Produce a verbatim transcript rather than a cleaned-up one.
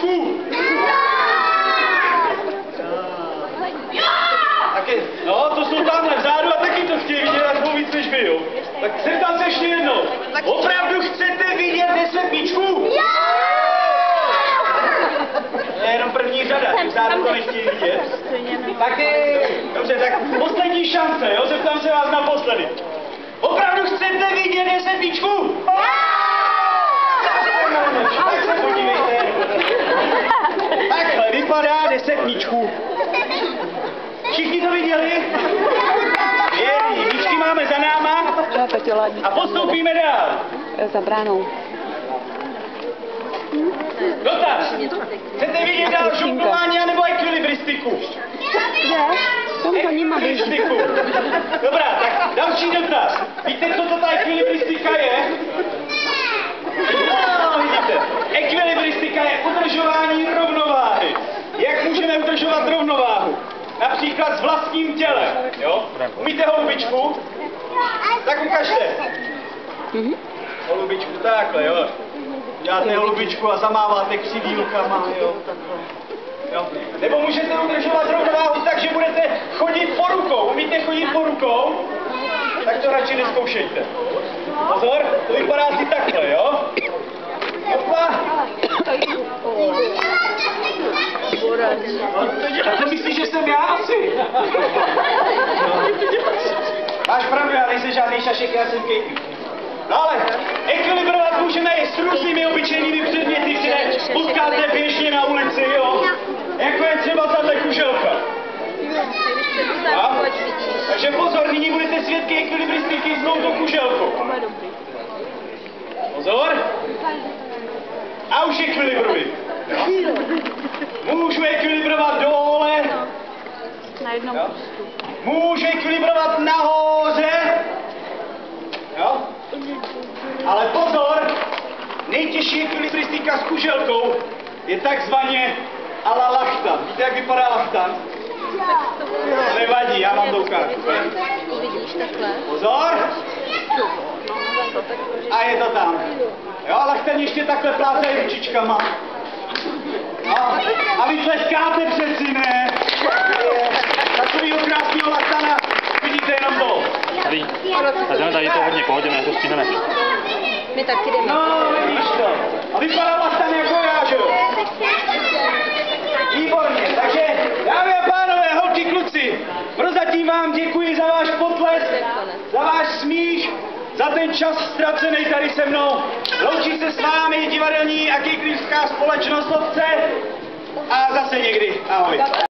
sedmičku? Taky, no, to jsou tamhle vzadu a taky to chtějí vidět aspoň víc než vy, jo. Tak zeptám se ještě jednou. Opravdu chcete vidět desetničku? Je jenom první řada, ty vzadu to nechtějí vidět. Taky, dobře, tak poslední šance, jo, zeptám se vás naposledy. Opravdu chcete vidět desetničku? Tak se podívejte. Takhle vypadá desetničku. Všichni to viděli? Věří, míčky máme za náma a postoupíme dál. Za bránou. Dotaz. Chcete vidět dál žonglování anebo ekvilibristiku? Ekvilibristiku. Dobrá, tak další dotaz. Víte, co to ta ekvilibristika je? No, vidíte. Ekvilibristika je udržování rovnováhy. Jak můžeme udržovat rovnováhu? Například s vlastním tělem, jo? Umíte holubičku? Tak ukažte. Holubičku, takhle, jo? Děláte holubičku a zamáváte křivý rukama, jo? Takhle. Jo? Nebo můžete udržovat rovnováhu tak, že budete chodit po rukou. Umíte chodit po rukou? Tak to radši neskoušejte. Pozor, to vypadá asi takhle, jo? Hopla. A to myslíš, že jsem já asi? Máš pravdu, já nejsem žádný šašek, já jsem Kejpík. No ale ekvilibrovat můžeme i s různými obyčejnými předměty, které potkáte běžně na ulici, jo? Jako je třeba tahle kuželka. A? Takže pozor, nyní budete svědky ekvilibristiky s touto kuželkou. Pozor. A už ekvilibruji. Můžu ekvilibrovat dole. Na jednom jo? Můžu ekvilibrovat nahoře. Jo? Ale pozor, nejtěžší ekvilibristika s kuželkou je takzvaně a la lachtan. Víte, jak vypadá lachtan? To nevadí, já vám to ukážu. Vidíš takhle? Pozor. A je to tam. Jo, lachtan ještě takhle plácají ručičkama. No, a vy tleskáte přeci, ne? Takovýho krásného lachtana vidíte jenom to. Tady, tady, tady je to hodně pohodě, my to stihneme. My taky jdeme. No, vidíš to. A vypadá lachtan jako já, že jo? Výborně, takže dámy a pánové, holky, kluci, prozatím vám děkuji za váš potlesk, za váš smích, za ten čas ztracený tady se mnou. Loučí se s vámi divadelní a kejklivská společnost obce a zase někdy. Ahoj.